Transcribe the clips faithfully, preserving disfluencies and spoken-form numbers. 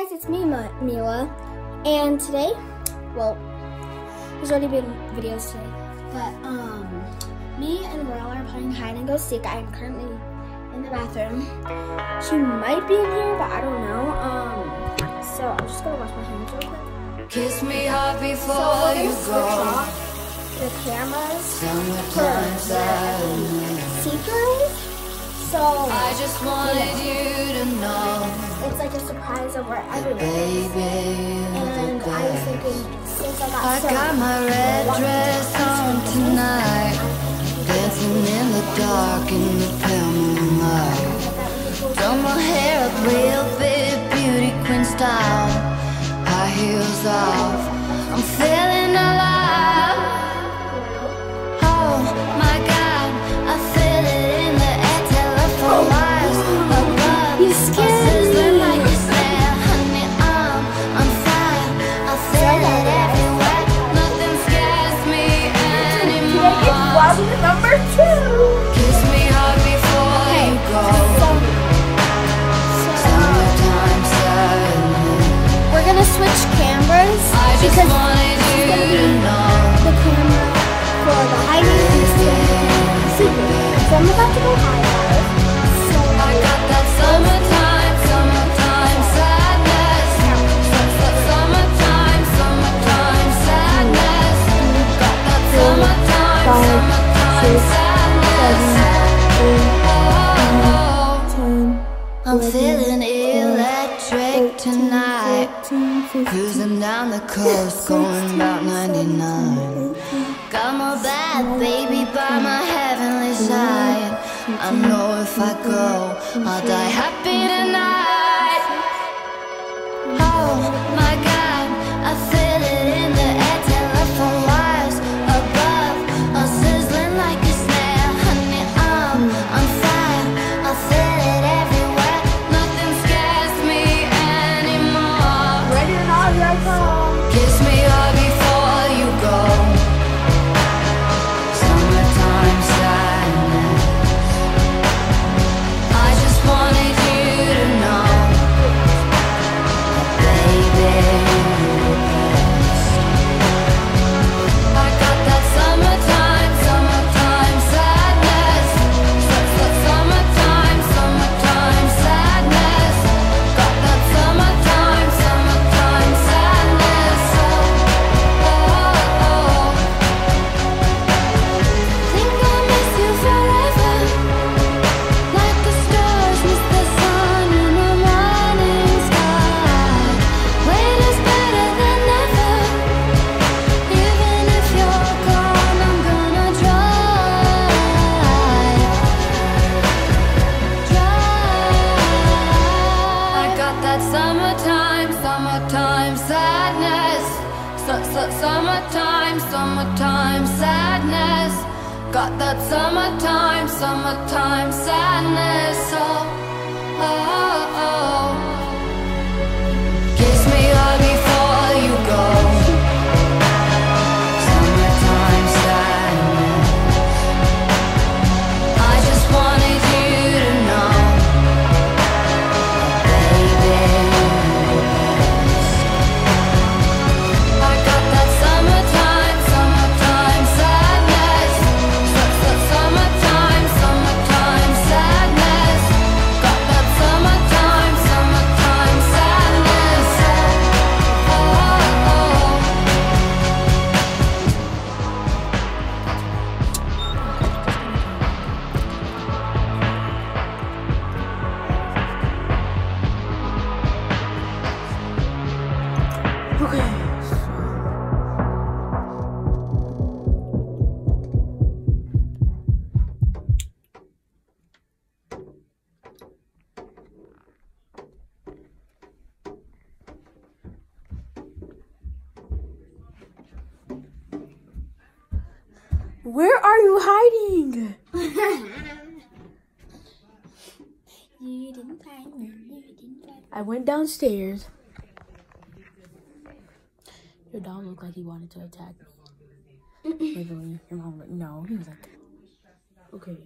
guys, it's me, Mila, and today, well, there's already been videos today, but um, me and Royal are playing hide and go seek. I am currently in the bathroom. She might be in here, but I don't know. Um, so I'm just gonna wash my hands real quick. Kiss me hard before so you go. The cameras for seekers. So I just wanted you to know it's like a surprise over everywhere. Baby, and I was thinking, since I got I some got my red dress on tonight, dancing in the dark in the pale moonlight. Done my hair up real big, beauty queen style, high heels off, I'm feeling alive. Oh my God, I feel it in the air, telephone wires above. You scared me. Like a snare, honey, I'm on fire. I feel it everywhere, nothing scares me anymore. Number two. Kiss me hard before you go. Summertime sadness. We're gonna switch cameras I just because wanted you to know. the camera for the hiding and secret. So I'm about to go hide. So I got that summertime, summertime sadness. Summertime, summertime sadness. Got that summertime, summertime sadness. I'm feeling electric tonight. Cruising down the coast, going about ninety-nine. Got my bad baby by my heavenly side. I know if I go, I'll die happy tonight. Oh my God, I feel it in the air, telephone wires above, all sizzling like a snare. Honey, I'm on fire, I feel it everywhere, nothing scares me anymore. ready or not, here I come. Kiss me hard before you go. Summertime sadness. I just wanted you to know, baby, you're the best. I got that summertime, summertime sadness. Summertime, summertime sadness. Got that summertime, summertime sadness. Oh, oh, oh. Think I'll miss you forever, like the stars miss the sun in the morning sky. Wait is better than never. Even if you're gone, I'm gonna try, try. I got that summertime, summertime sadness. Su- su- Summertime, summertime sadness. Got that summertime, summertime sadness. Oh, oh, oh. Kiss me hard before you go. Summertime sadness. I just wanted you to know, baby, you're the best. I got that summertime, summertime sadness. Summertime, summertime sadness. Got that summertime, summertime sadness. Oh, oh, oh. Okay. Where are you hiding? You didn't find me. You didn't find me. I went downstairs. Your dog looked like he wanted to attack me. Literally, your mom. No, he was like, okay.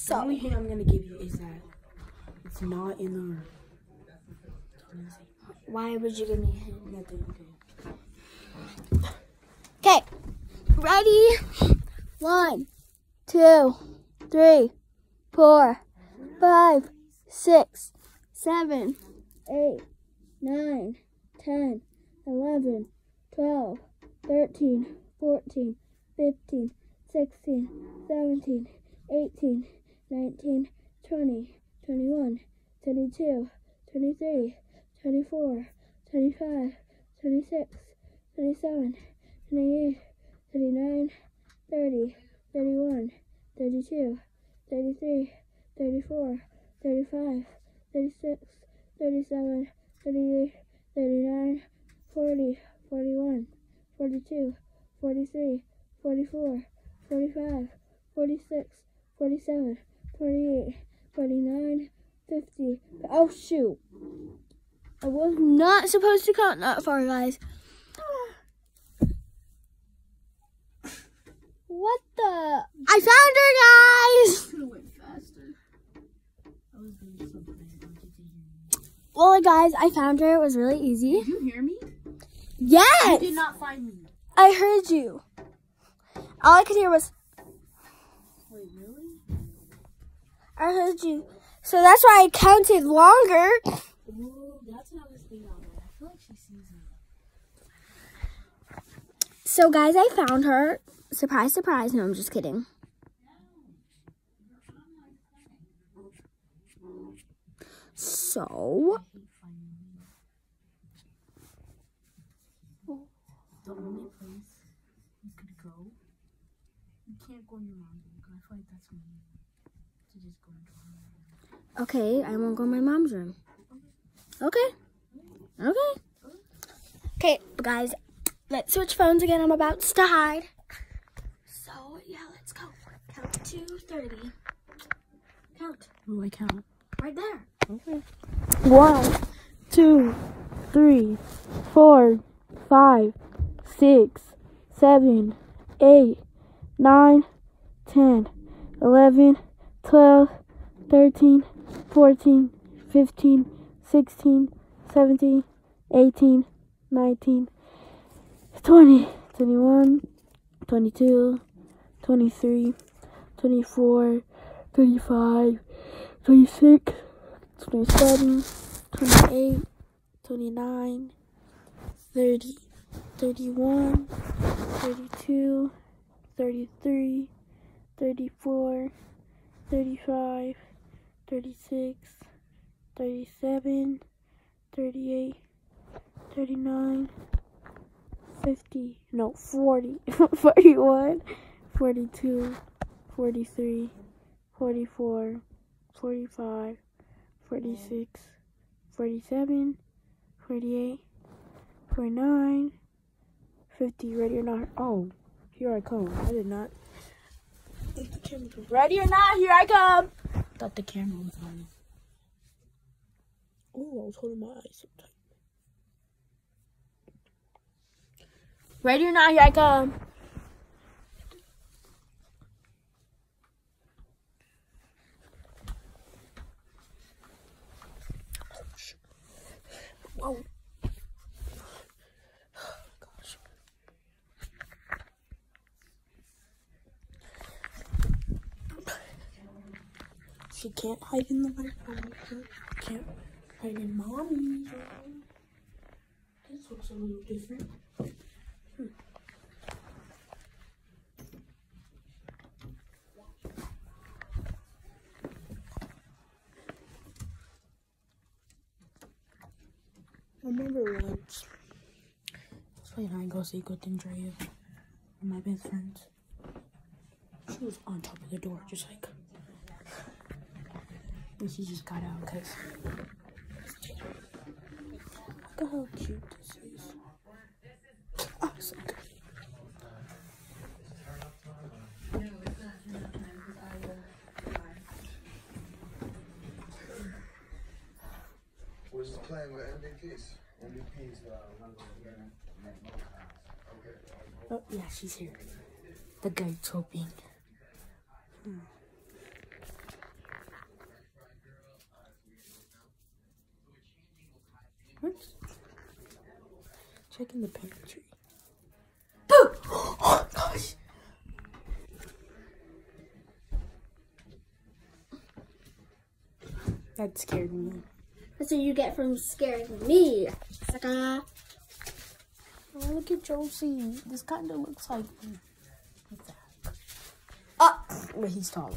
So the only hint I'm gonna give you is that it's not in the room. why would you give me a hint? Nothing. Okay, Okay. ready? One, two, three, four, five, six, seven, eight, nine, ten, eleven, twelve, thirteen, fourteen, fifteen, sixteen, seventeen, eighteen, nineteen, twenty, twenty-one, twenty-two, twenty-three, twenty-four, twenty-five, twenty-six, twenty-seven, twenty-eight, thirty-nine, thirty, thirty-one, thirty-two, thirty-three, thirty-four, thirty-five, thirty-six, thirty-seven, thirty-eight, thirty-nine, forty, forty-one, forty-two, forty-three, forty-four, forty-five, forty-six, forty-seven, forty-eight, forty-nine, fifty. Oh shoot. I was not supposed to count that far, guys. What the? I found her, guys! Could have went faster. I was being so brave. I wanted to hear me. Well, guys, I found her. It was really easy. Did you hear me? Yes! You did not find me. I heard you. All I could hear was, Wait, really? I heard you. So that's why I counted longer. Well, that's what I was thinking about. I feel like she sees me. So, guys, I found her. Surprise, surprise. No, I'm just kidding. So, The only place you could go, you can't go in your mom's room. I feel like that's mean to just go into her room. okay, I won't go in my mom's room. Okay. Okay. Okay, guys, let's switch phones again. I'm about to hide. So, yeah, let's go. Count to thirty. Count. Oh, I count. Right there. Okay. One, two, three, four, five, six, seven, eight, nine, ten, eleven, twelve, thirteen, fourteen, fifteen, sixteen, seventeen, eighteen, nineteen, twenty, twenty-one, twenty-two, twenty-three, twenty-four, twenty-five, twenty-six, twenty-seven, twenty-eight, twenty-nine, thirty, thirty-one, thirty-two, thirty-three, thirty-four, thirty-five, thirty-six, thirty-seven, thirty-eight, thirty-nine, fifty, no, forty, forty-one, forty-two, forty-three, forty-four, forty-five, forty-six, forty-seven, forty-eight, forty-nine, fifty. Ready or not? Oh, here I come. I did not. Ready or not? Here I come. Thought the camera was on. Oh, I was holding my eyes so tight. Ready or not? Here I come. Whoa. Gosh. She can't hide in the microphone. Can't hide in mommy's room. This looks a little different. Hmm. I remember once I was playing hide and go seek with Andrea and my best friends. She was on top of the door, just like. And she just got out because. Look at how cute this is. Oh, so good. Was playing with M V Ps. M V Ps, uh, Oh, yeah, she's here. The guy chopping. Hmm. Check in the pantry. Boo! Oh gosh. That scared me. That's what you get from scaring me, sucker. Oh, look at Josie. This kind of looks like me. What's that? Oh, But he's taller.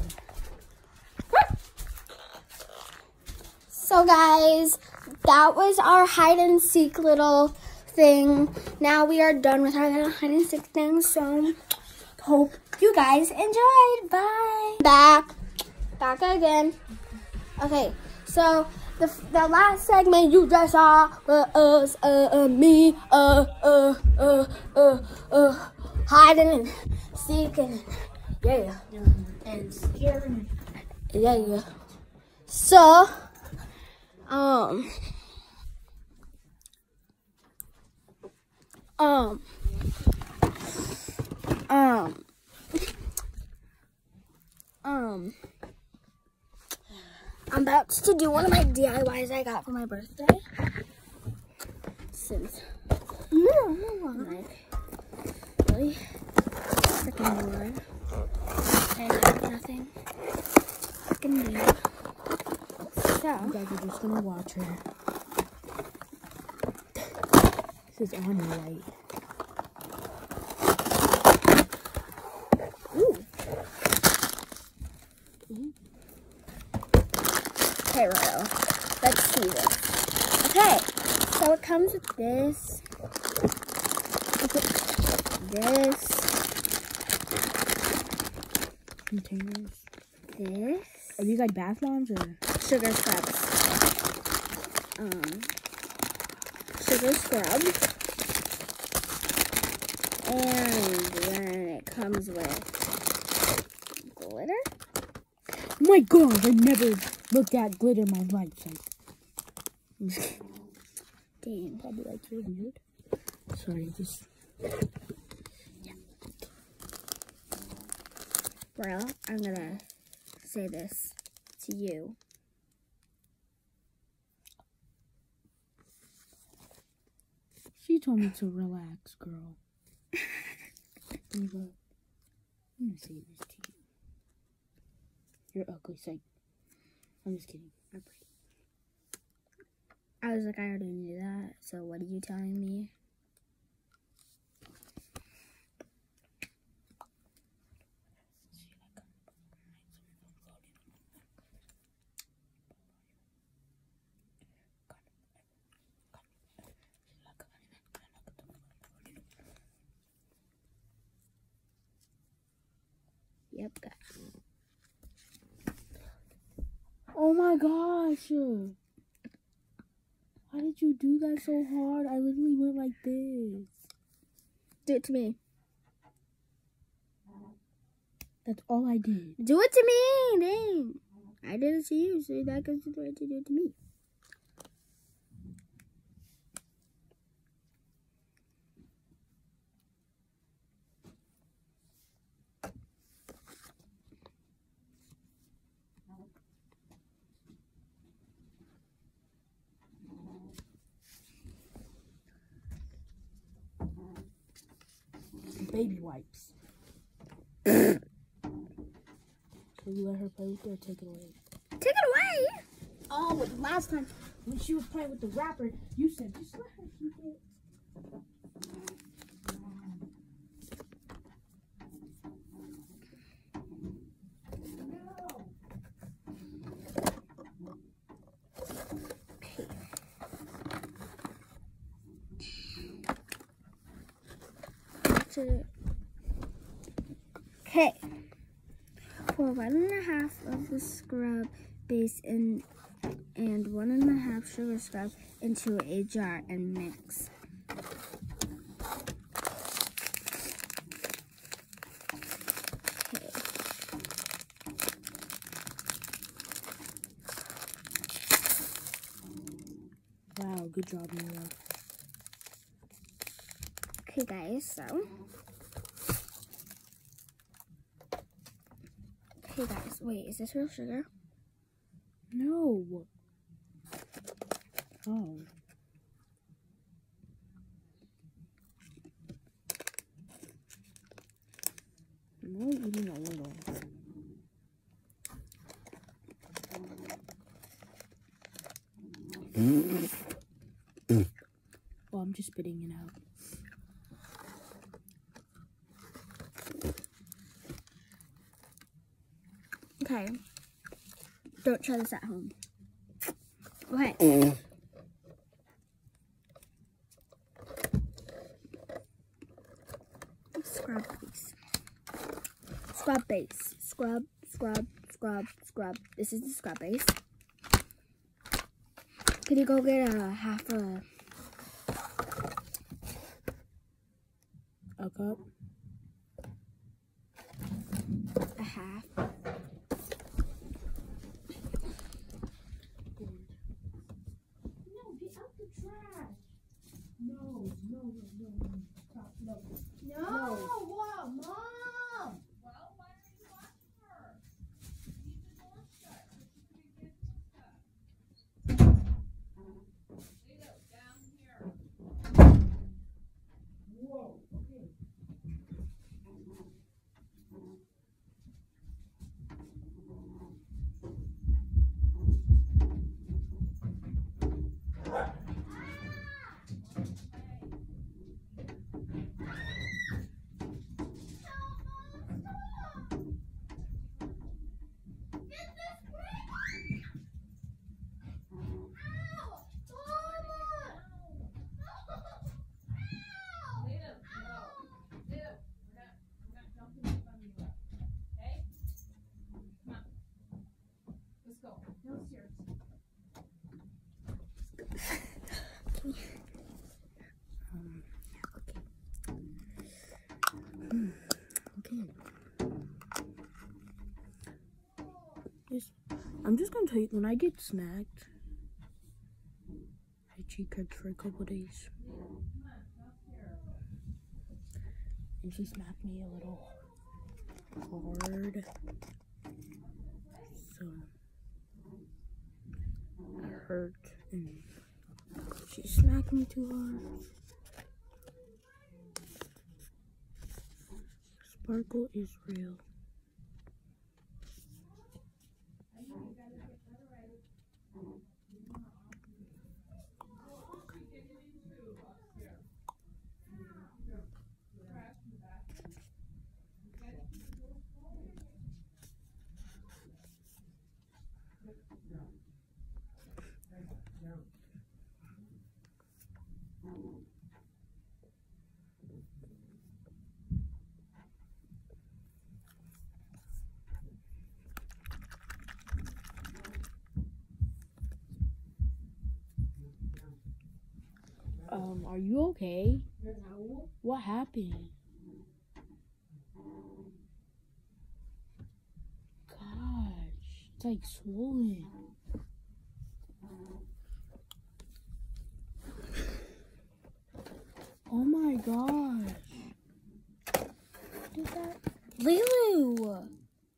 so guys, that was our hide and seek little thing. Now we are done with our little hide and seek thing. So hope you guys enjoyed. Bye. Back, back again. Okay, so the the last segment you just saw was uh, uh me uh uh uh uh uh hiding and seeking. Yeah, And scaring. yeah, yeah. So, um, um, um, um. I'm about to do one of my D I Ys I got for my birthday. Since no, no, I'm like really freaking bored. I have nothing freaking do. So You guys are just gonna watch her. This is on the right. ooh. Okay, Royal. Let's see this. Okay, so it comes with this. This. Containers. This. Are these like bath bombs or? Sugar scrubs. Um, sugar scrubs. And then it comes with glitter. Oh my god, I never looked at glitter in my life. Like, I'm just kidding. Damn. Probably like you're weird. Sorry, just. Well, I'm gonna say this to you. She told me to relax, girl. I'm gonna say this to you. You're ugly, so I'm just kidding. I'm pretty. I was like, I already knew that, so what are you telling me? Yep, got it. Oh my gosh! Why did you do that so hard? I literally went like this. Do it to me. That's all I did. Do it to me! Dang. I did it to you, so that gives you the right to do it to me. Baby wipes. So you let her play with it or take it away? Take it away! Oh, last time when she was playing with the wrapper, you said just let her keep it. Okay. Pour one and a half of the scrub base in and one and a half sugar scrub into a jar and mix. Okay. Wow, good job, Mila. Okay, guys, so. Okay, guys, wait, is this real sugar? No. Oh. I'm only eating a little. Well, I'm just spitting it out. Okay. Don't try this at home. Okay. Scrub, please. Scrub base. Scrub, scrub, scrub, scrub. This is the scrub base. Could you go get a half a... A cup? A half. No! Whoa, Mom! Well, why are you watching her? You need the door shut so she can get stuff. Leo, down here. Whoa, okay. Um, okay. Okay. Yes. I'm just gonna tell you, when I get smacked, I cheat codes for a couple days. And she smacked me a little hard. So I hurt and she smacked me too hard. Sparkle is real. Um, are you okay? No. What happened? Gosh, it's like swollen. Oh my gosh. Did that? Lulu!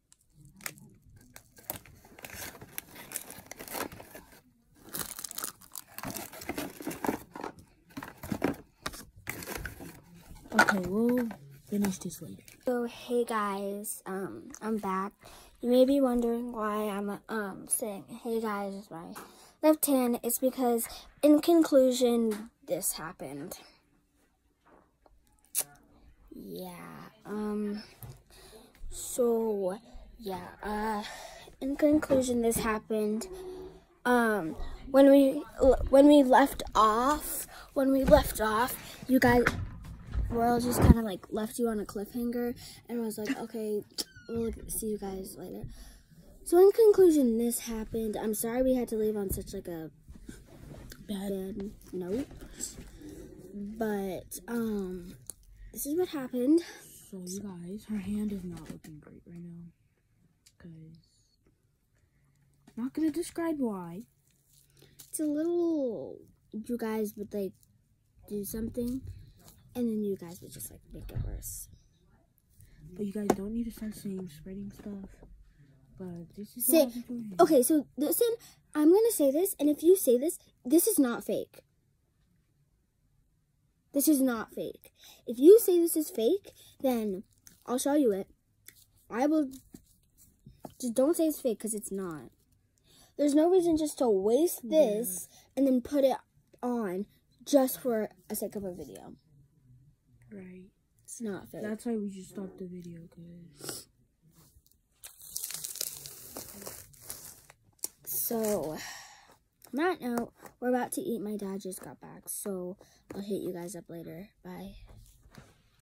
Okay, we'll finish this later. So hey guys, um, I'm back. You may be wondering why I'm um saying hey guys with my left hand. It's because in conclusion this happened. Yeah. Um. So yeah. Uh. In conclusion, this happened. Um. When we when we left off, when we left off, you guys. Royal just kind of like left you on a cliffhanger and was like, okay, we'll see you guys later. So in conclusion, this happened. I'm sorry we had to leave on such like a bad note, but um, this is what happened. So you guys, her hand is not looking great right now, because I'm not gonna describe why. It's a little, you guys would like do something, and then you guys would just like make it worse. But you guys don't need to start saying spreading stuff. But this is Say, what happened to her hand. okay, so listen, I'm gonna say this, and if you say this, this is not fake. This is not fake. If you say this is fake, then I'll show you it, I will, just don't say it's fake because it's not. There's no reason just to waste this yeah. and then put it on just for a sake of a video. Right. It's not fake. That's why we just stopped the video, guys. So, on that note, we're about to eat. My dad just got back, so I'll hit you guys up later. Bye.